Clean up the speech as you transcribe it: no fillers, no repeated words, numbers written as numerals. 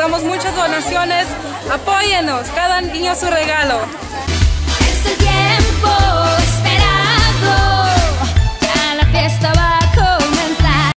Recordamos muchas donaciones. Apóyenos, cada niño su regalo. Es el tiempo.